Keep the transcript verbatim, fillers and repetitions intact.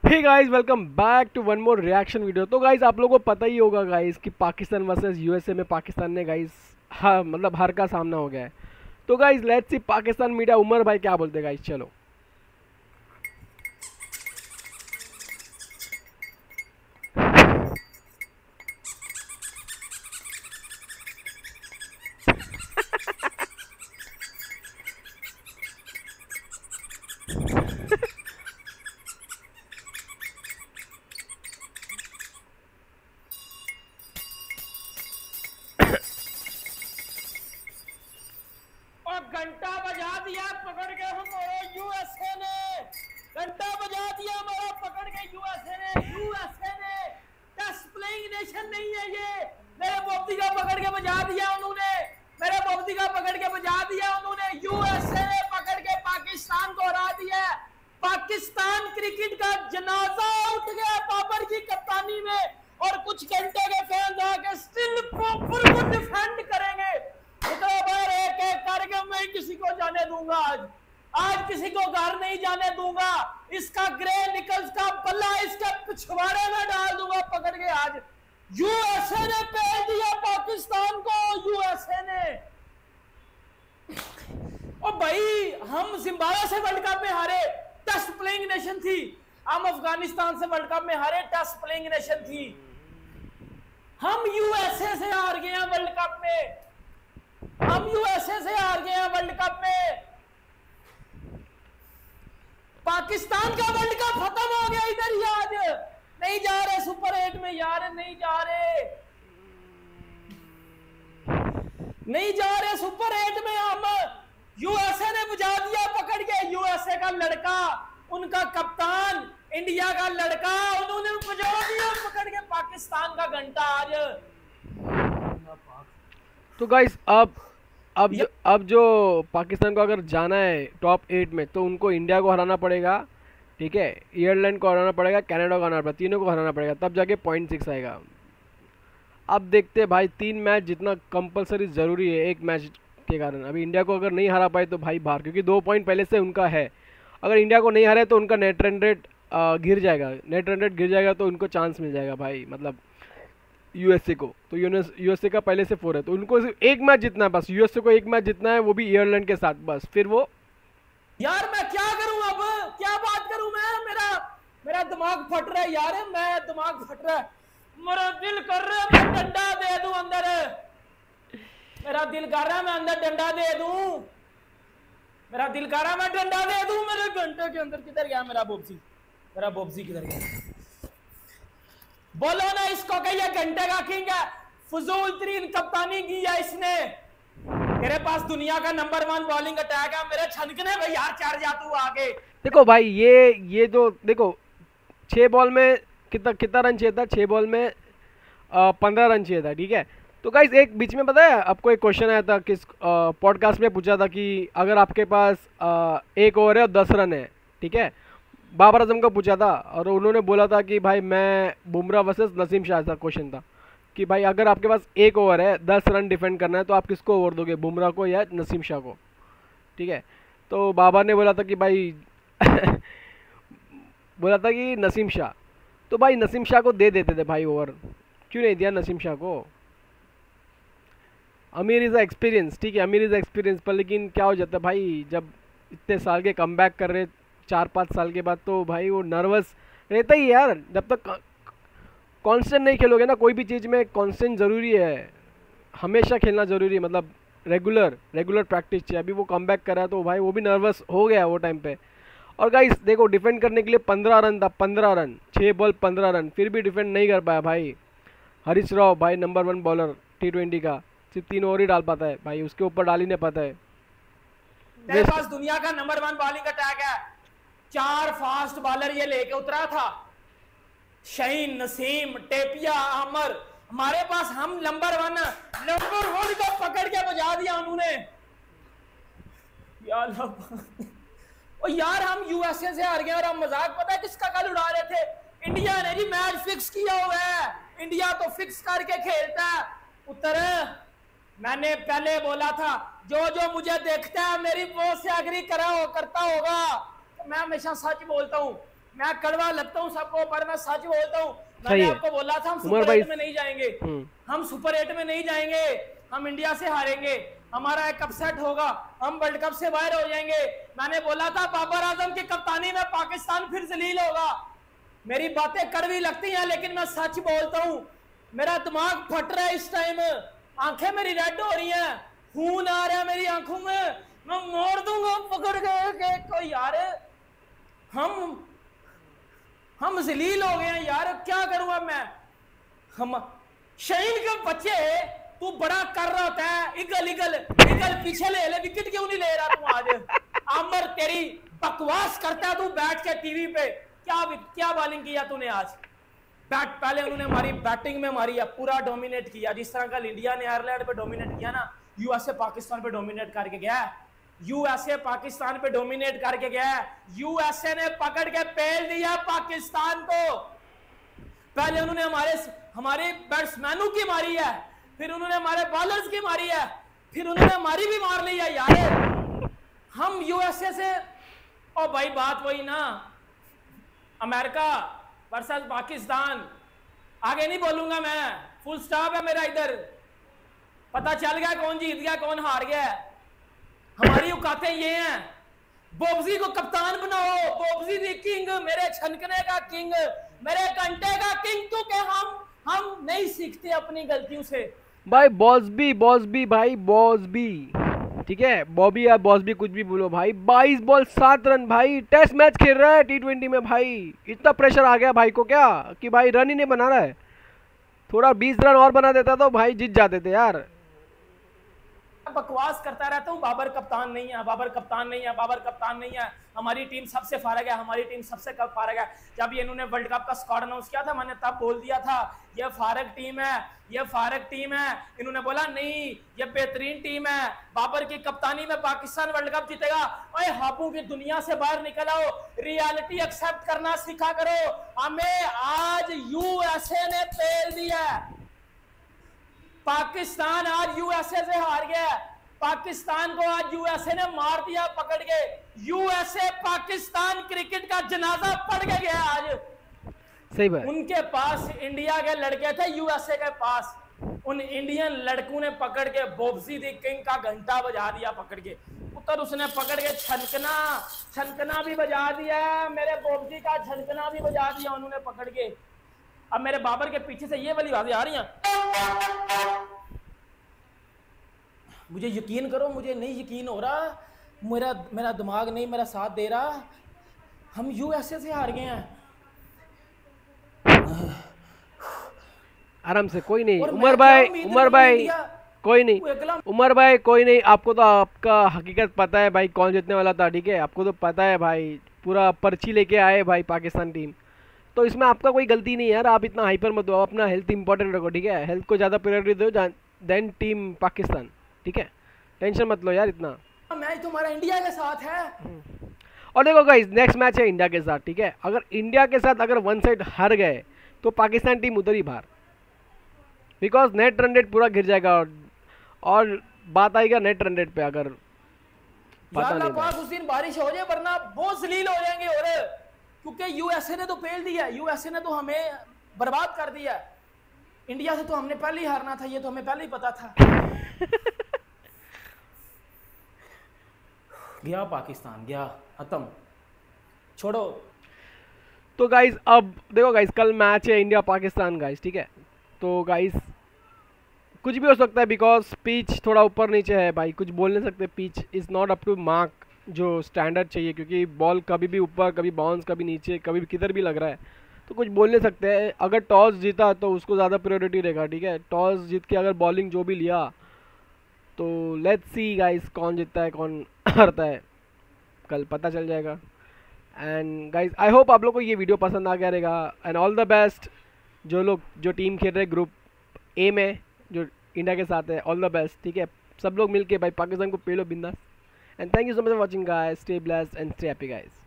Hey guys, welcome back to one more reaction video. तो guys आप लोगों को पता ही होगा गाइस कि पाकिस्तान वर्सेस यूएसए में पाकिस्तान ने गाइस हाँ मतलब हार का सामना हो गया है। तो guys let's see Pakistan media Umar भाई क्या बोलते हैं गाइस। चलो और घंटा बजा दिया पकड़ के हमारा यूएसए ने। घंटा बजा दिया हमारा पकड़ के यूएसए ने। यूएसए ने टेस्ट प्लेइंग नेशन नहीं है ये। मेरे मोदी का पकड़ के बजा दिया उन्होंने। मेरे मोदी का पकड़ के बजा दिया उन्होंने। यूएसए ने पकड़ के पाकिस्तान को हरा दिया। पाकिस्तान क्रिकेट का जनाजा उठ गया बाबर की कप्तानी में। और कुछ घंटे के फैंस आके स्टिल प्रॉपर को डिफेंड करेंगे। इतना बार एक एक करके मैं किसी को जाने दूंगा। आज आज किसी को घर नहीं जाने दूंगा। इसका ग्रे निकल्स का बल्ला इसके पिछवाड़े में डाल दूंगा पकड़ के। आज यूएसए ने पेल दिया पाकिस्तान को। यूएसए ने और भाई हम जिम्बाब्वे से वर्ल्ड कप में हारे, टेस्ट प्लेइंग नेशन थी। हम अफगानिस्तान से वर्ल्ड कप में हारे, टेस्ट प्लेइंग नेशन थी। हम यूएसए से हार गए हैं वर्ल्ड कप में। हम यूएसए से हार गए हैं वर्ल्ड कप में। पाकिस्तान का वर्ल्ड कप खत्म हो गया इधर ही। आज नहीं जा रहे सुपर एट में यार, नहीं जा रहे नहीं जा रहे सुपर एट में। हम यूएसए ने बुझा दिया पकड़ के। यूएसए का लड़का, उनका कप्तान, इंडिया का लड़का, उन्होंने बुझा दिया पकड़ के पाकिस्तान का घंटा। आज तो गाइस अब अब जो अब जो पाकिस्तान को अगर जाना है टॉप एट में तो उनको इंडिया को हराना पड़ेगा, ठीक है, आयरलैंड को हराना पड़ेगा, कनाडा को हराना पड़ेगा, तीनों को हराना पड़ेगा, तब जाके पॉइंट सिक्स आएगा। अब देखते हैं भाई, तीन मैच जितना कंपलसरी ज़रूरी है एक मैच के कारण। अभी इंडिया को अगर नहीं हरा पाए तो भाई बाहर, क्योंकि दो पॉइंट पहले से उनका है। अगर इंडिया को नहीं हराए तो उनका नेट रन रेट गिर जाएगा। नेट रन रेट गिर जाएगा तो उनको चांस मिल जाएगा भाई, मतलब यूएसए को। तो यूएसए का पहले से फोर है तो उनको सिर्फ एक मैच जीतना है बस। यूएसए को एक मैच जीतना है, वो भी आयरलैंड के साथ, बस फिर वो। यार मैं क्या करूं अब, क्या बात करूं मैं। मेरा मेरा दिमाग फट रहा है यार। मैं दिमाग फट रहा है। मेरा दिल कर रहा है मैं डंडा दे दूं अंदर। मेरा दिल कर रहा है मैं अंदर डंडा दे दूं। मेरा दिल कर रहा है मैं डंडा दे दूं। मेरे घंटे के अंदर किधर गया मेरा बोब्सी? मेरा बोब्सी किधर गया? बोलो ना इसको कि ये घंटे का किंग है। फजूल तरीन कप्तानी की है इसने। मेरे पास दुनिया का नंबर वन बॉलिंग अटैक है। मेरे छनकने में यार चढ़ जा तू आगे। देखो भाई, ये ये जो देखो छः बॉल में कितना कितना रन चाहिए था? छः बॉल में पंद्रह रन चाहिए था, ठीक है। तो गाइस एक बीच में पता है आपको एक क्वेश्चन आया था, किस पॉडकास्ट में पूछा था कि अगर आपके पास आ, एक ओवर है और दस रन है, ठीक है, बाबर आजम का पूछा था, और उन्होंने बोला था कि भाई मैं बुमराह वर्सेस नसीम शाह का क्वेश्चन था कि भाई अगर आपके पास एक ओवर है, दस रन डिफेंड करना है, तो आप किसको ओवर दोगे, बुमराह को या नसीम शाह को, ठीक है। तो बाबर ने बोला था कि भाई बोला था कि नसीम शाह। तो भाई नसीम शाह को दे देते थे भाई ओवर, क्यों नहीं दिया नसीम शाह को? अमीर इज़ एक्सपीरियंस, ठीक है, अमीर इज़ एक्सपीरियंस, पर लेकिन क्या हो जाता है भाई, जब इतने साल के कम बैक कर रहे चार पाँच साल के बाद, तो भाई वो नर्वस रहता ही है यार। जब तक कांस्टेंट नहीं खेलोगे ना कोई भी चीज़ में, कांस्टेंट ज़रूरी है, हमेशा खेलना ज़रूरी है, मतलब रेगुलर रेगुलर प्रैक्टिस चाहिए। अभी वो कम बैक कर रहा है तो भाई वो भी नर्वस हो गया वो टाइम पे। और गाइस देखो, डिफेंड करने के लिए पंद्रह रन था, पंद्रह रन, छः बॉल पंद्रह रन, फिर भी डिफेंड नहीं कर पाया भाई। हरीश राव भाई number one bowler T twenty का, सिर्फ तीन ओवर ही डाल पाता है भाई, उसके ऊपर डाल ही नहीं पाता है। मेरे पास दुनिया का नंबर वन बॉलिंग अटैक है। चार फास्ट बॉलर ये लेके उतरा था, शहीन, नसीम, टेपिया, आमर। हमारे पास हम नंबर वन नंबर वन को पकड़ के बजा दिया उन्होंने। यार और यार हम यूएसए से हार गए और हम मजाक पता है किसका कल उड़ा रहे थे? इंडिया ने जी मैच फिक्स किया हुआ है। इंडिया तो फिक्स करके खेलता है। उतर मैंने पहले बोला था, जो जो मुझे देखता है मेरी वो से अग्री करा हो करता होगा। तो मैं हमेशा सच बोलता हूँ। मैं कड़वा लगता हूँ सबको, पर मैं सच बोलता हूँ। सही मैंने है। आपको बोला था हम उमर सुपर भाई एट में नहीं जाएंगे, हम्म, हम सुपर एट में नहीं जाएंगे, हम इंडिया से हारेंगे, हमारा एक अपसेट होगा, हम वर्ल्ड कप से बाहर हो जाएंगे। मैंने बोला था बाबर आजम की कप्तानी में पाकिस्तान फिर जलील होगा। मेरी बातें कड़वी लगती हैं लेकिन मैं सच बोलता हूँ। मेरा दिमाग फट रहा है इस टाइम, आंखें मेरी रेड हो रही हैं, खून आ रहा है मेरी आंखों में, मैं मोड़ दूंगा पकड़ के को यार। हम हम जलील हो गए हैं यार, क्या करूंगा मैं। हम शहीन के बच्चे, तू बड़ा कर रहा होता है, इगल इगल इगल पीछे ले ले, विकेट क्यों नहीं ले रहा तू आज। आमर तेरी बकवास करता है तू बैठ के टीवी पे। क्या क्या बॉलिंग किया तूने आज। बैट पहले उन्होंने हमारी बैटिंग में मारी है, पूरा डोमिनेट किया, जिस तरह कल इंडिया ने आयरलैंड पे डोमिनेट किया ना, यूएसए पाकिस्तान पे डोमिनेट करके गया है। यूएसए पाकिस्तान पे डोमिनेट करके गया है। यूएसए ने पकड़ के पेल दिया पाकिस्तान को। पहले उन्होंने हमारे हमारे बैट्समैनों की मारी है, फिर उन्होंने हमारे बॉलर्स की मारी है, फिर उन्होंने हमारी भी मार ली है यार। हम यूएसए से, ओ भाई बात वही ना, अमेरिका वर्सेस पाकिस्तान। आगे नहीं बोलूंगा मैं, फुल स्टॉप है मेरा इधर। पता चल गया कौन जीत गया कौन हार गया। हमारी औकातें ये हैं, बोब्जी को कप्तान बनाओ, बोब्जी दी किंग, मेरे छनकने का किंग, मेरे घंटे का किंग, क्योंकि हम हम नहीं सीखते अपनी गलतियों से भाई। बॉसबी बॉसबी भाई बॉसबी, ठीक है, बॉबी या बॉसबी कुछ भी बोलो भाई। बाईस बॉल सात रन भाई, टेस्ट मैच खेल रहा है टी ट्वेंटी में भाई। इतना प्रेशर आ गया भाई को क्या कि भाई रन ही नहीं बना रहा है। थोड़ा बीस रन और बना देता तो भाई जीत जाते थे यार। बकवास करता रहता हूँ, बाबर कप्तान नहीं है, बाबर कप्तान नहीं है, बाबर कप्तान नहीं है। हमारी टीम सबसे फारग है, हमारी टीम सबसे कब फारग है। जब ये इन्होंने वर्ल्ड कप का स्क्वाड अनाउंस किया था, मैंने तब बोल दिया था ये फारग टीम है, ये फारग टीम है। इन्होंने बोला नहीं ये बेहतरीन टीम है, बाबर की कप्तानी में पाकिस्तान वर्ल्ड कप जीतेगा। ओए हाबू की दुनिया से बाहर निकल आओ, रियलिटी एक्सेप्ट करना सीखा करो। हमें आज यूएसए ने पेल दिया, पाकिस्तान आज यूएसए से हार गया। पाकिस्तान को आज यूएसए ने मार दिया पकड़ के। यूएसए पाकिस्तान क्रिकेट का जनाजा पड़ के गया आज। सही बात। उनके पास इंडिया के लड़के थे, यूएसए के पास उन इंडियन लड़कों ने पकड़ के बोब्जी दी किंग का घंटा बजा दिया पकड़ के। उतर उसने पकड़ के छनकना छनकना भी बजा दिया, मेरे बोब्जी का छनकना भी बजा दिया उन्होंने पकड़ के। अब मेरे बाबर के पीछे से ये वाली बातें आ रही हैं। मुझे यकीन करो, मुझे नहीं यकीन हो रहा, मेरा मेरा दिमाग नहीं मेरा साथ दे रहा। हम यूएसए से हार गए हैं। आराम से, कोई नहीं उमर भाई, उमर भाई कोई नहीं, उमर भाई कोई नहीं। आपको तो आपका हकीकत पता है भाई कौन जीतने वाला था, ठीक है, आपको तो पता है भाई। पूरा पर्ची लेके आए भाई पाकिस्तान टीम, तो इसमें आपका कोई गलती नहीं है यार। आप इतना हाइपर मत हो, अपना हेल्थ इंपॉर्टेंट रखो, ठीक है। हेल्थ को ज़्यादा प्रायोरिटी दो देन टीम पाकिस्तान, ठीक है। टेंशन मत लो यार इतना। मैच तुम्हारा इंडिया के साथ है। और देखो गाइस नेक्स्ट मैच है इंडिया के साथ, ठीक है। अगर इंडिया के साथ अगर वन साइड हार गए तो पाकिस्तान टीम उधर ही बाहर, बिकॉज नेट रन रेट पूरा गिर जाएगा। और, और बात आएगा नेट रन रेट पे, अगर पता नहीं पाक उस दिन बारिश हो जाए वरना बहुत जलील हो जाएंगे। और क्योंकि यूएसए ने तो फेल दिया, यूएसए ने तो हमें बर्बाद कर दिया। इंडिया से तो हमने पहले ही हारना था, ये तो हमें पहले ही पता था। गया पाकिस्तान, गया खत्म, छोड़ो। तो गाइस अब देखो गाइस, कल मैच है इंडिया पाकिस्तान गाइस, ठीक है। तो गाइस कुछ भी हो सकता है, बिकॉज पिच थोड़ा ऊपर नीचे है भाई, कुछ बोल नहीं सकते। Pitch is not up to mark जो स्टैंडर्ड चाहिए, क्योंकि बॉल कभी भी ऊपर, कभी बाउंस, कभी नीचे, कभी भी किधर भी लग रहा है, तो कुछ बोल नहीं सकते हैं। अगर टॉस जीता तो उसको ज़्यादा प्रायोरिटी रहेगा, ठीक है। टॉस जीत के अगर बॉलिंग जो भी लिया, तो लेट्स सी गाइस कौन जीतता है कौन हारता है, कल पता चल जाएगा। एंड गाइस आई होप आप लोग को ये वीडियो पसंद आ गया रहेगा। एंड ऑल द बेस्ट जो लोग जो टीम खेल रहे ग्रुप ए में जो इंडिया के साथ है, ऑल द बेस्ट, ठीक है। सब लोग मिलके भाई पाकिस्तान को पेलो बिंदास। And thank you so much for watching guys, stay blessed and stay happy guys.